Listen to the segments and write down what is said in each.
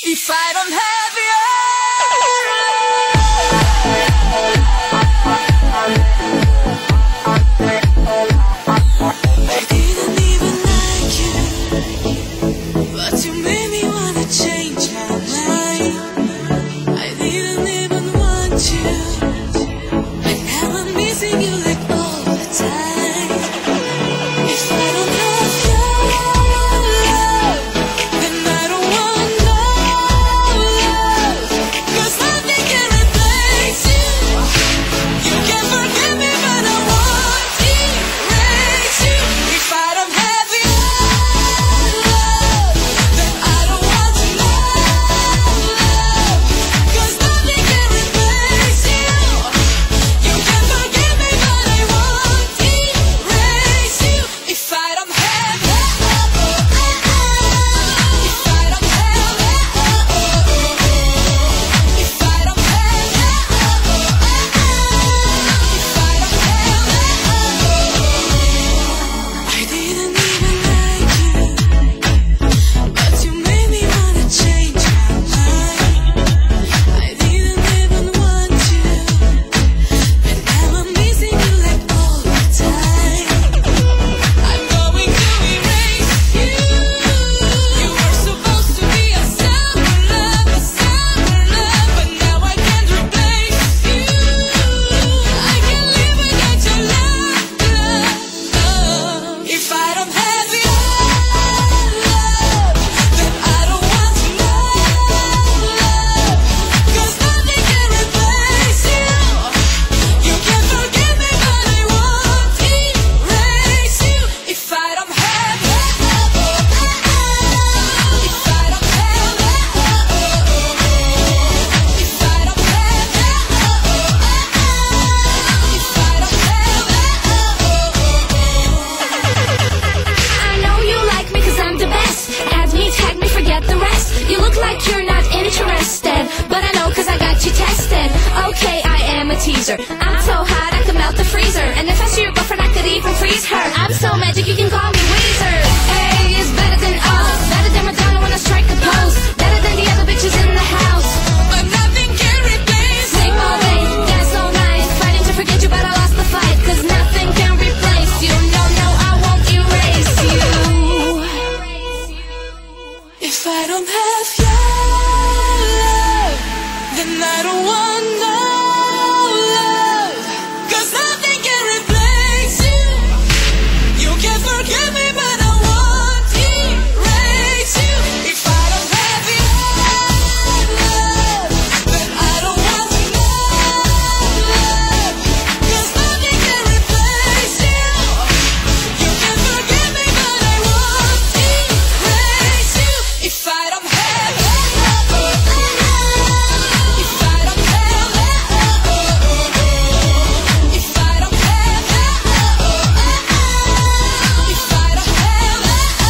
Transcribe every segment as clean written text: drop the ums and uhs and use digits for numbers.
If I don't have you. I didn't even like you, but you made me wanna change my mind. I didn't even want you, but now I'm missing you like all the time. If I don't have your love, then I don't want no love, 'cause nothing can replace you. You can forget me, but I won't erase you. If I don't have your love, then I don't want no love, 'cause nothing can replace you. You can forget me, but I won't erase you. If I don't have your love, if I don't have your love, if I don't have your love, if I don't have your love. I didn't even like you, but you made me wanna change my mind. I didn't even want you, but now I'm missing you like all the time. I'm going to erase you. You were supposed to be a summer love, but now I can't replace you. I can't live without your love, love. If I don't have your love, then I don't want no love, 'cause nothing can replace you. You can forget me, but I won't erase you. If I don't have your love, if I don't have your love, if I don't have your love, if I don't have I know you like me 'cause I'm the best. Add me, tag me, forget the rest. You look like you're not interested, but I know 'cause I got you tested. Okay, I am a teaser. I'm so hot I could melt the freezer, and if I see your girlfriend I could even freeze her. I'm so magic you can call me Weezer. Hey, it's better than us, better than Madonna when I strike a pose, better than the other bitches in the house. but nothing can replace Sing all day, dance all night, fighting to forget you but I lost the fight, 'cause nothing can replace you. No, no, I won't erase you. If I don't have your love, then I don't want no love, 'cause nothing can replace you. You can forget me, but I won't erase you. If I don't have your love, then I don't want no love, 'cause nothing can replace you. You can forget me, but I won't erase you. If I don't have your love, if I don't have your love, if I don't have your love, if I don't have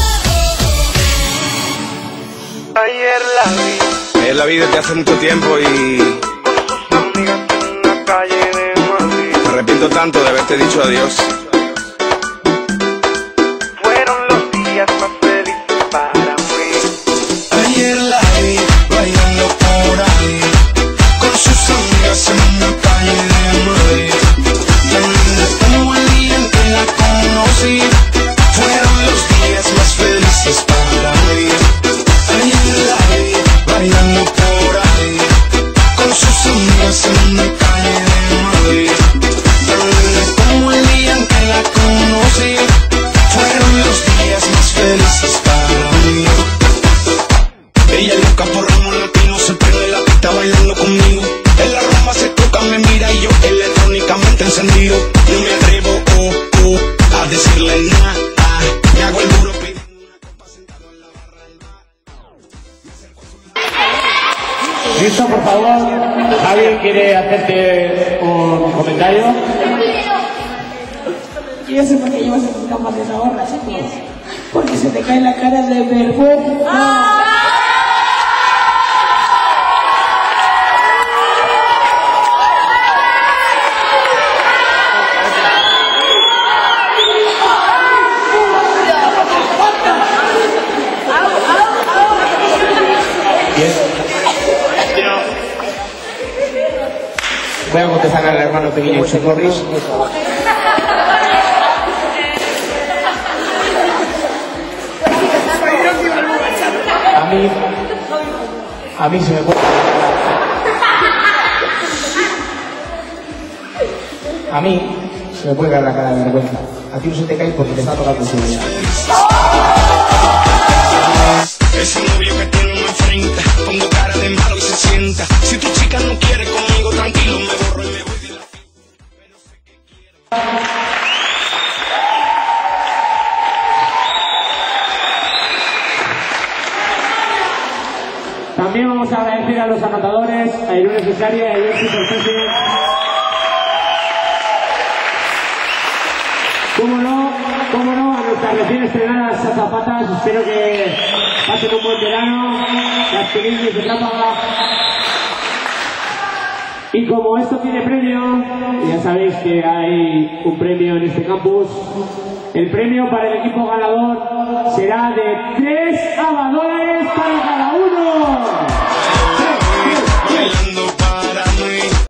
your Ayer la vi Ayer la vi desde hace mucho tiempo y con sus amigas en una calle de Madrid. me arrepiento tanto de haberte dicho adiós. Fueron los días más felices para mí. Ayer la vi bailando por ahí con sus amigas en una calle de Madrid. Tan linda como el día en que la conocí. Fueron los días más felices para mí. Ayer la vi bailando por ahí con sus amigas en una calle de Madrid. Tan linda como el día en que la conocí. Fueron los días más felices para mí. Ella es loca por ritmo latino, se prende la pista bailando conmigo. En la rumba se toca, me mira y yo electrónicamente encendido. No me atrevo, a decirle nada. Me hago el duro pidiendo una copa sentado en la barra del bar. Listo, por favor. ¿Alguien quiere hacerte un comentario? Yo ya sé por qué llevas en tus gafas de esa gorra, chicos. Porque se te cae la cara de vergüenza. Bien. Voy a contestar al hermano pequeño Chuck Norris. A mí se me puede... A mí se me puede caer la cara de vergüenza. A ti no se te cae porque te está tocando su vida. Ese novio que tiene una frente, pongo cara de malo y se sienta. Si tu chica no quiere conmigo, tranquilo, me borro y me voy de la fiesta. No sé qué quiero. También vamos a agradecer a los anotadores, a Irune Cesaria y a Jessy Porcese. Cómo no, a nuestras recién estrenadas azafatas. Espero que pasen un buen verano, las pequeñas de Trápaga. Y como esto tiene premio, ya sabéis que hay un premio en este campus. El premio para el equipo ganador será de $3 $.